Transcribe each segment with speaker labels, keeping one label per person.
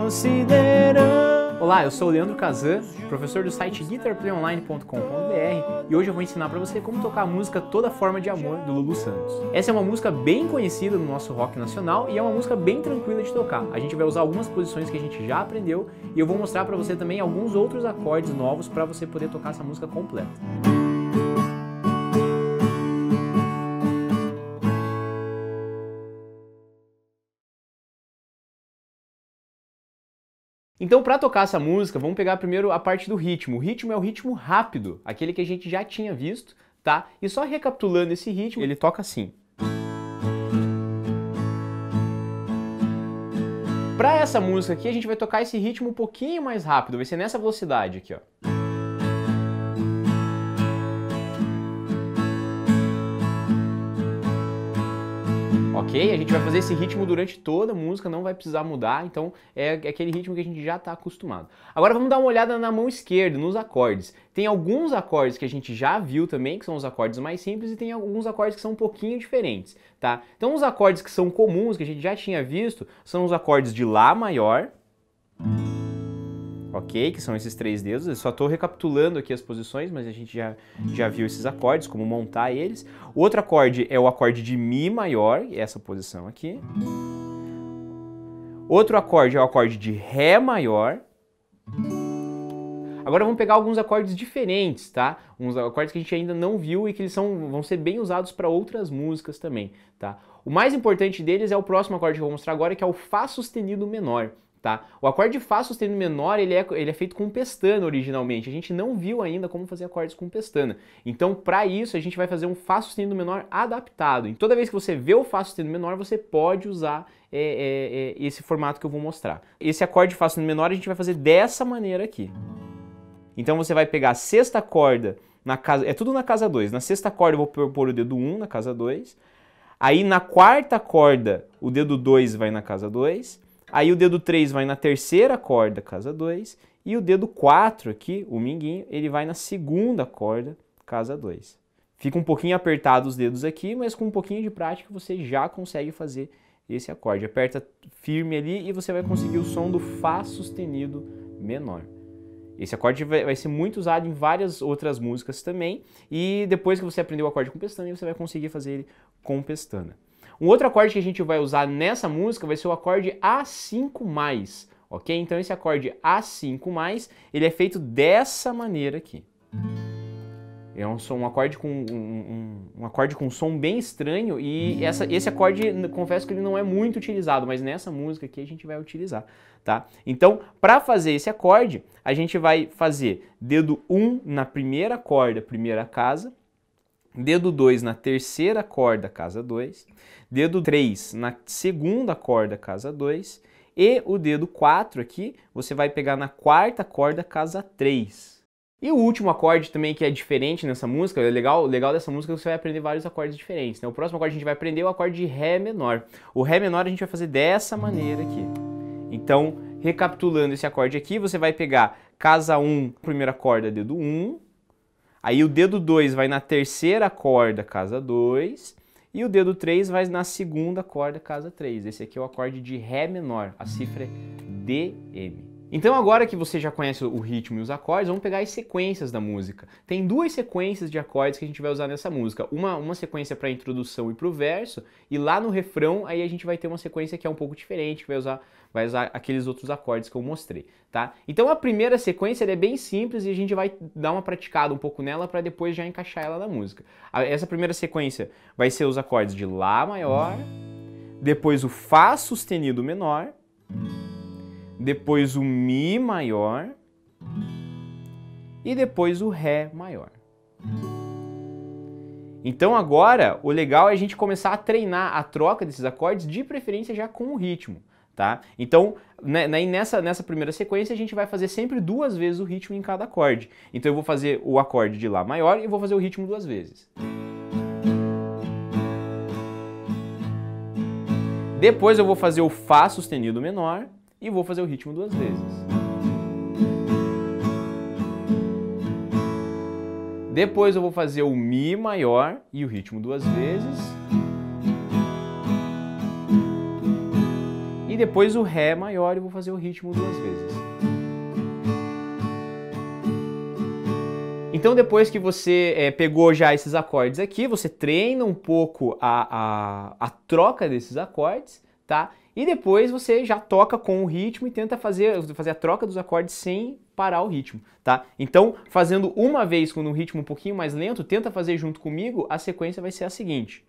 Speaker 1: considerando. Olá, eu sou o Leandro Kazan, professor do site guitarplayonline.com.br, e hoje eu vou ensinar para você como tocar a música Toda Forma de Amor, do Lulu Santos. Essa é uma música bem conhecida no nosso rock nacional e é uma música bem tranquila de tocar. A gente vai usar algumas posições que a gente já aprendeu e eu vou mostrar para você também alguns outros acordes novos para você poder tocar essa música completa. Então, para tocar essa música, vamos pegar primeiro a parte do ritmo. O ritmo é o ritmo rápido, aquele que a gente já tinha visto, tá? E só recapitulando esse ritmo, ele toca assim. Para essa música aqui, a gente vai tocar esse ritmo um pouquinho mais rápido, vai ser nessa velocidade aqui, ó. Ok? A gente vai fazer esse ritmo durante toda a música, não vai precisar mudar, então é aquele ritmo que a gente já está acostumado. Agora vamos dar uma olhada na mão esquerda, nos acordes. Tem alguns acordes que a gente já viu também, que são os acordes mais simples, e tem alguns acordes que são um pouquinho diferentes, tá? Então os acordes que são comuns, que a gente já tinha visto, são os acordes de Lá maior, ok? Que são esses três dedos. Eu só estou recapitulando aqui as posições, mas a gente já viu esses acordes, como montar eles. O outro acorde é o acorde de Mi maior, essa posição aqui. Outro acorde é o acorde de Ré maior. Agora vamos pegar alguns acordes diferentes, tá? Uns acordes que a gente ainda não viu e que eles vão ser bem usados para outras músicas também, tá? O mais importante deles é o próximo acorde que eu vou mostrar agora, que é o Fá sustenido menor. Tá? O acorde de Fá sustenido menor, ele é feito com pestana originalmente. A gente não viu ainda como fazer acordes com pestana. Então, para isso, a gente vai fazer um Fá sustenido menor adaptado. E toda vez que você vê o Fá sustenido menor, você pode usar esse formato que eu vou mostrar. Esse acorde de Fá sustenido menor a gente vai fazer dessa maneira aqui. Então, você vai pegar a sexta corda, é tudo na casa 2. Na sexta corda eu vou pôr o dedo 1 na casa 2. Aí, na quarta corda, o dedo 2 vai na casa 2. Aí o dedo 3 vai na terceira corda, casa 2, e o dedo 4 aqui, o minguinho, ele vai na segunda corda, casa 2. Fica um pouquinho apertado os dedos aqui, mas com um pouquinho de prática você já consegue fazer esse acorde. Aperta firme ali e você vai conseguir o som do Fá sustenido menor. Esse acorde vai ser muito usado em várias outras músicas também, e depois que você aprender o acorde com pestana, você vai conseguir fazer ele com pestana. Um outro acorde que a gente vai usar nessa música vai ser o acorde A5+, ok? Então esse acorde A5+, ele é feito dessa maneira aqui. É um acorde com um acorde com um som bem estranho e esse acorde, confesso que ele não é muito utilizado, mas nessa música aqui a gente vai utilizar, tá? Então, para fazer esse acorde, a gente vai fazer dedo 1 na primeira corda, primeira casa, dedo 2 na terceira corda, casa 2, dedo 3 na segunda corda, casa 2, e o dedo 4 aqui, você vai pegar na quarta corda, casa 3. E o último acorde também que é diferente nessa música, o legal dessa música é que você vai aprender vários acordes diferentes, né? O próximo acorde a gente vai aprender é o acorde de Ré menor. O Ré menor a gente vai fazer dessa maneira aqui. Então, recapitulando esse acorde aqui, você vai pegar casa 1, primeira corda, dedo 1, aí o dedo 2 vai na terceira corda, casa 2, e o dedo 3 vai na segunda corda, casa 3. Esse aqui é o acorde de Ré menor, a cifra é DM. Então agora que você já conhece o ritmo e os acordes, vamos pegar as sequências da música. Tem duas sequências de acordes que a gente vai usar nessa música. Uma sequência para a introdução e para o verso, e lá no refrão aí a gente vai ter uma sequência que é um pouco diferente, que vai usar aqueles outros acordes que eu mostrei, tá? Então a primeira sequência é bem simples e a gente vai dar uma praticada um pouco nela para depois já encaixar ela na música. Essa primeira sequência vai ser os acordes de Lá maior, depois o Fá sustenido menor, depois o Mi maior e depois o Ré maior. Então agora o legal é a gente começar a treinar a troca desses acordes, de preferência já com o ritmo, tá? Então nessa primeira sequência a gente vai fazer sempre 2 vezes o ritmo em cada acorde. Então eu vou fazer o acorde de Lá maior e vou fazer o ritmo 2 vezes. Depois eu vou fazer o Fá sustenido menor e vou fazer o ritmo 2 vezes. Depois eu vou fazer o Mi maior e o ritmo 2 vezes. e depois o Ré maior e vou fazer o ritmo 2 vezes. Então depois que você pegou já esses acordes aqui, você treina um pouco a troca desses acordes, tá? E depois você já toca com o ritmo e tenta fazer a troca dos acordes sem parar o ritmo, tá? Então, fazendo uma vez com um ritmo um pouquinho mais lento, tenta fazer junto comigo, a sequência vai ser a seguinte.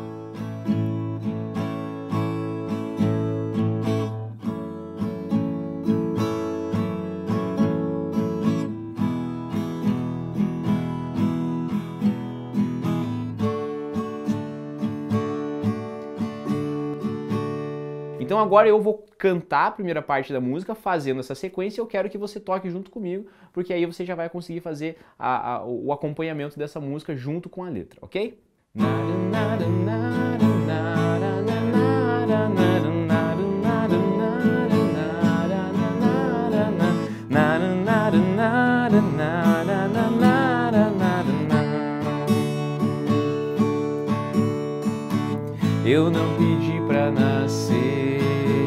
Speaker 1: Então agora eu vou cantar a primeira parte da música fazendo essa sequência e eu quero que você toque junto comigo, porque aí você já vai conseguir fazer o acompanhamento dessa música junto com a letra, ok? Eu não pedi pra nascer,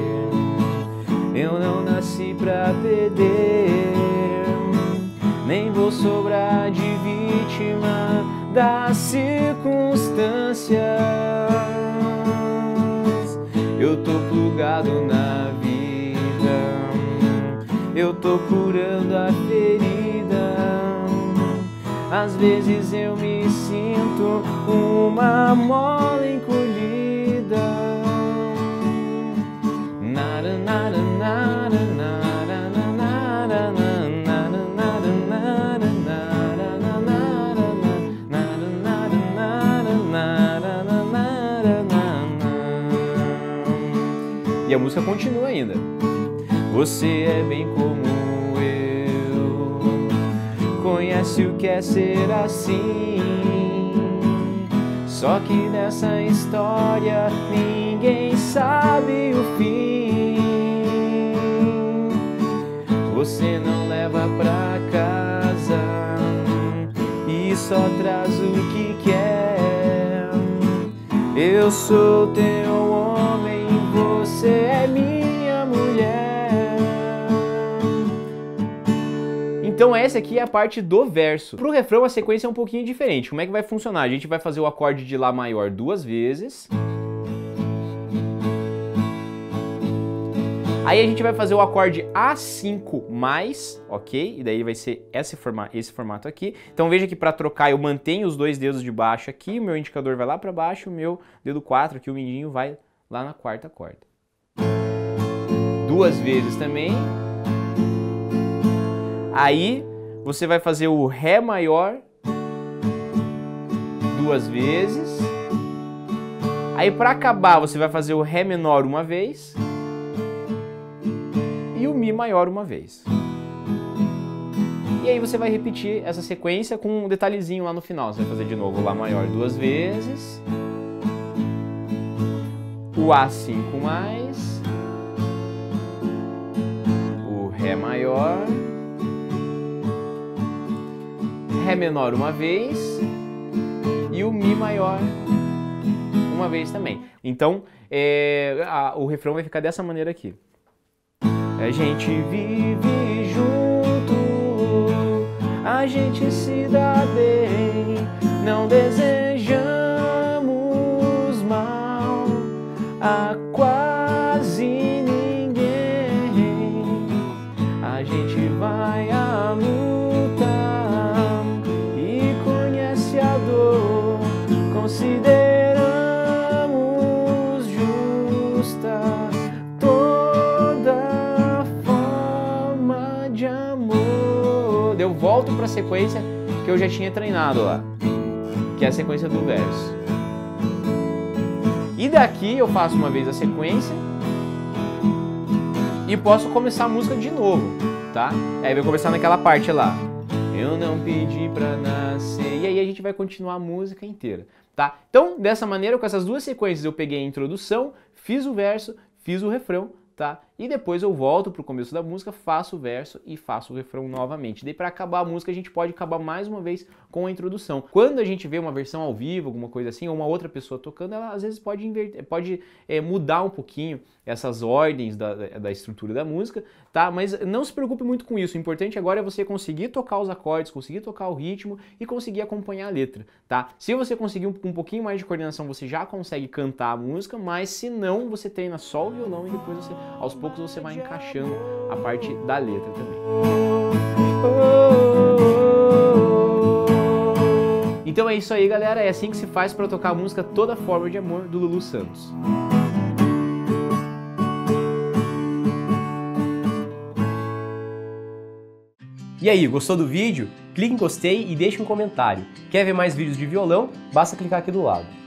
Speaker 1: eu não nasci pra perder, nem vou sobrar de vítima das circunstâncias. Eu tô plugado na vida, eu tô curando a ferida. Às vezes eu me sinto uma mola encolhida. E a música continua ainda. Você é bem como eu, conhece o que é ser assim. Só que nessa história ninguém sabe o fim. Você não leva pra casa e só traz o que quer. Eu sou teu homem, você é minha mulher. Então essa aqui é a parte do verso. Pro refrão a sequência é um pouquinho diferente. Como é que vai funcionar? A gente vai fazer o acorde de Lá maior 2 vezes. Aí a gente vai fazer o acorde A5+, ok? E daí vai ser esse formato aqui. Então veja que para trocar eu mantenho os 2 dedos de baixo aqui, o meu indicador vai lá para baixo, o meu dedo 4 aqui, o mindinho, vai lá na 4ª corda. 2 vezes também. Aí você vai fazer o Ré maior 2 vezes. Aí para acabar você vai fazer o Ré menor uma vez. E o Mi maior uma vez. E aí você vai repetir essa sequência com um detalhezinho lá no final. Você vai fazer de novo o Lá maior 2 vezes. O A5+. O Ré maior. Ré menor uma vez. E o Mi maior uma vez também. Então, o refrão vai ficar dessa maneira aqui. A gente vive junto, a gente se dá bem, não desejamos mal a quase ninguém. A gente vai à luta e conhece a dor, consideramos justa eu volto para a sequência que eu já tinha treinado lá, que é a sequência do verso. E daqui eu faço uma vez a sequência e posso começar a música de novo, tá? Aí vai começar naquela parte lá. Eu não pedi pra nascer. E aí a gente vai continuar a música inteira, tá? Então, dessa maneira, com essas 2 sequências eu peguei a introdução, fiz o verso, fiz o refrão, tá? e depois eu volto pro começo da música, faço o verso e faço o refrão novamente. Daí para acabar a música a gente pode acabar mais uma vez com a introdução. Quando a gente vê uma versão ao vivo, alguma coisa assim, ou uma outra pessoa tocando, ela às vezes pode mudar um pouquinho essas ordens da estrutura da música, tá? Mas não se preocupe muito com isso. O importante agora é você conseguir tocar os acordes, conseguir tocar o ritmo e conseguir acompanhar a letra, tá? Se você conseguir um pouquinho mais de coordenação, você já consegue cantar a música, mas se não, você treina só o violão e depois você, aos poucos você vai encaixando a parte da letra também. Então é isso aí, galera. É assim que se faz para tocar a música Toda Forma de Amor, do Lulu Santos.
Speaker 2: E aí, gostou do vídeo? Clique em gostei e deixe um comentário. Quer ver mais vídeos de violão? Basta clicar aqui do lado.